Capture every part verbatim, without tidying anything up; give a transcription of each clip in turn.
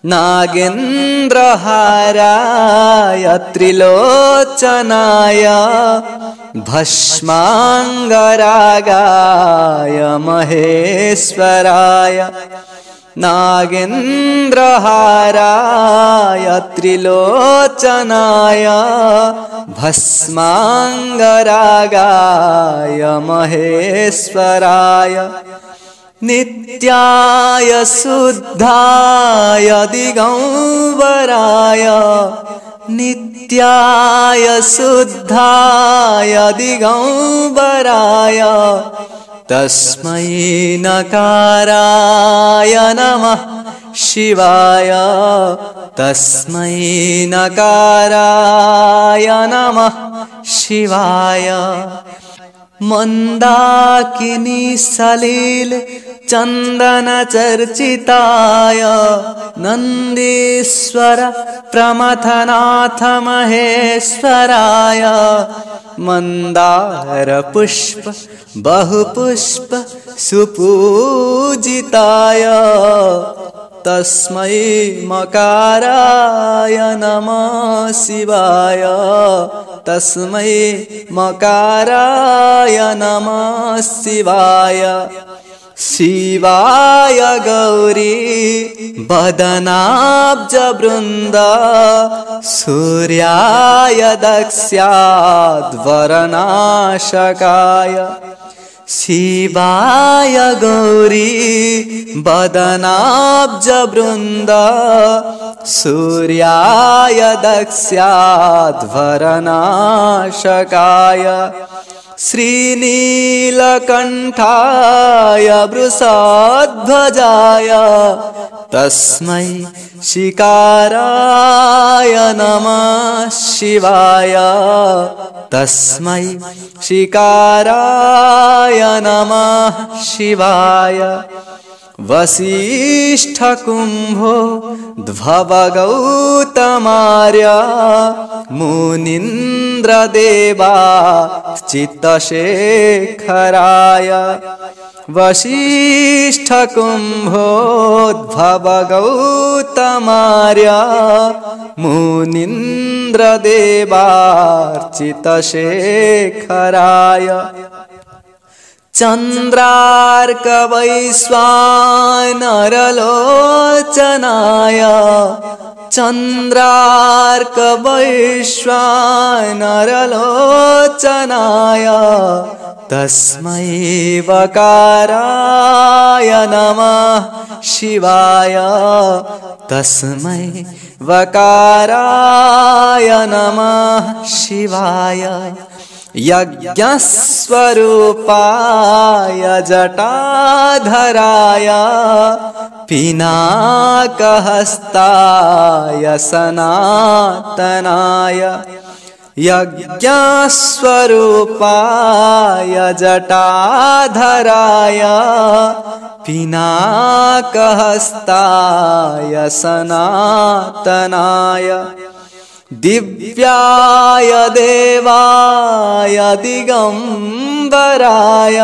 नागेन्द्रहाराय त्रिलोचनाय भस्मांगरागाय महेश्वराय नागेन्द्रहाराय त्रिलोचनाय भस्मांगरागाय महेश्वराय नित्याय शुद्धाय दिगंबराय नित्याय शुद्धाय दिगंबराय तस्मै नकाराय नमः शिवाय तस्मै नकाराय नमः शिवाय मंदाकिनी सलील चंदन चर्चिताय नंदीश्वर प्रमथनाथ महेश्वराय मंदार पुष्प बहुपुष्प सुपूजिताय तस्मै मकाराय नमः शिवाय तस्मै मकाराय नमः शिवाय शिवाय गौरी बदनाब्ज वृंद सूर्याय दक्ष्याद्वरनाशकाय शिवाय गौरी बदनाब्ज वृंद सूर्याय दक्ष्याद्वरनाशकाय श्रीनीलकंठाय वृषध्वजाय तस्मै शिकाराय नमः शिवाय तस्मै शिकाराय नमः शिवाय वसिष्ठकुम्भो ध्ववगौतमार्य मुनीन्द्रदेवा चित्तशेखराय वसिष्ठकुम्भो ध्ववगौतमार्य मुनीन्द्रदेवा चित्तशेखराय चंद्रार्कवैश्वानरलोचनाय चंद्रार्कवैश्वानरलोचनाय तस्मै वकाराय नमः शिवाय तस्मै वकाराय नमः शिवाय यज्ञस्वरूपाय जटाधराय पिनाकहस्ताय सनातनाय यज्ञस्वरूपाय जटाधराय पिनाकहस्ताय सनातनाय दिव्याय देवाय दिगंबराय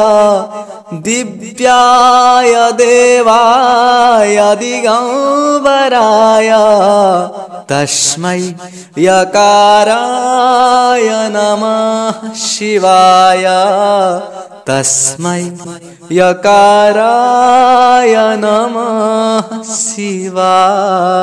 दिव्याय देवाय दिगंबराय तस्मै यकाराय नमः शिवाय तस्मै यकाराय नमः शिवाय।